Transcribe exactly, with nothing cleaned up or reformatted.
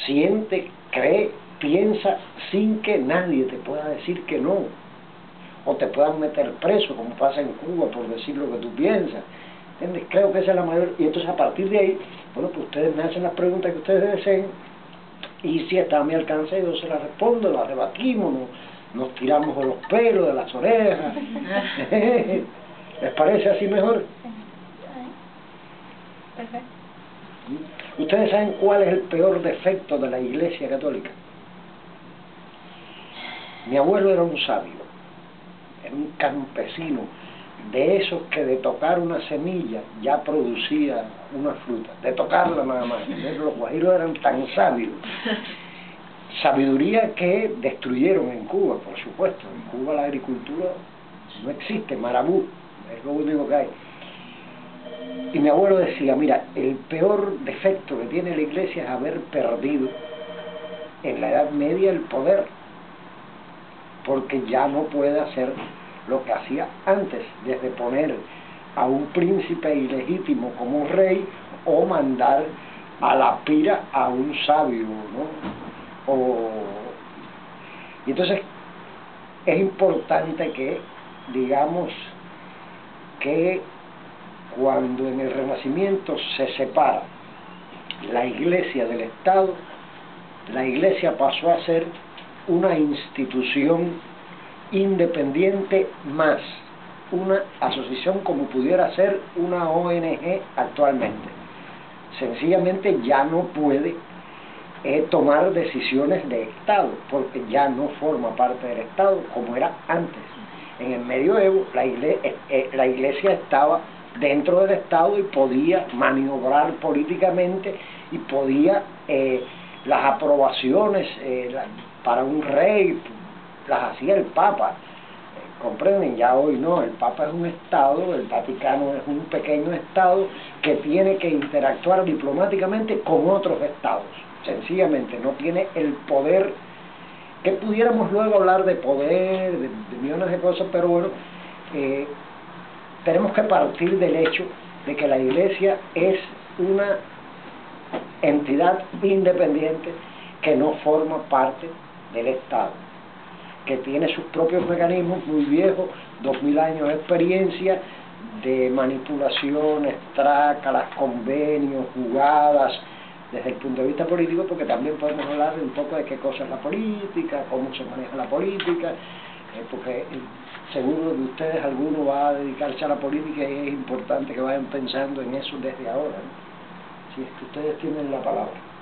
siente, cree, piensa sin que nadie te pueda decir que no, o te puedan meter preso, como pasa en Cuba, por decir lo que tú piensas. ¿Entiendes? Creo que esa es la mayor, y entonces a partir de ahí, bueno, pues ustedes me hacen las preguntas que ustedes deseen, y si está a mi alcance yo se las respondo, las debatimos, nos, nos tiramos de los pelos, de las orejas. ¿Les parece así mejor? Perfecto. ¿Ustedes saben cuál es el peor defecto de la Iglesia Católica? Mi abuelo era un sabio, era un campesino, de esos que de tocar una semilla ya producía una fruta, de tocarla nada más. Los guajiros eran tan sabios, sabiduría que destruyeron en Cuba, por supuesto. En Cuba la agricultura no existe, marabú, es lo único que hay. Y mi abuelo decía, mira, el peor defecto que tiene la Iglesia es haber perdido en la Edad Media el poder, porque ya no puede hacer lo que hacía antes, desde poner a un príncipe ilegítimo como un rey, o mandar a la pira a un sabio, ¿no? O... Y entonces es importante que digamos que cuando en el Renacimiento se separa la Iglesia del Estado, la Iglesia pasó a ser una institución independiente más, una asociación como pudiera ser una O N G actualmente. Sencillamente ya no puede eh, tomar decisiones de Estado, porque ya no forma parte del Estado como era antes. En el medioevo la iglesia, eh, eh, la iglesia estaba dentro del Estado y podía maniobrar políticamente, y podía eh, las aprobaciones eh, la, para un rey las hacía el Papa, eh, comprenden. Ya hoy no, el Papa es un Estado, el Vaticano es un pequeño Estado que tiene que interactuar diplomáticamente con otros Estados, sencillamente no tiene el poder, que pudiéramos luego hablar de poder, de, de millones de cosas, pero bueno, eh, tenemos que partir del hecho de que la Iglesia es una entidad independiente que no forma parte del Estado, que tiene sus propios mecanismos muy viejos, dos mil años de experiencia, de manipulaciones, trácalas, convenios, jugadas, desde el punto de vista político, porque también podemos hablar de un poco de qué cosa es la política, cómo se maneja la política, eh, porque seguro de ustedes alguno va a dedicarse a la política y es importante que vayan pensando en eso desde ahora, ¿no? Si es que ustedes tienen la palabra.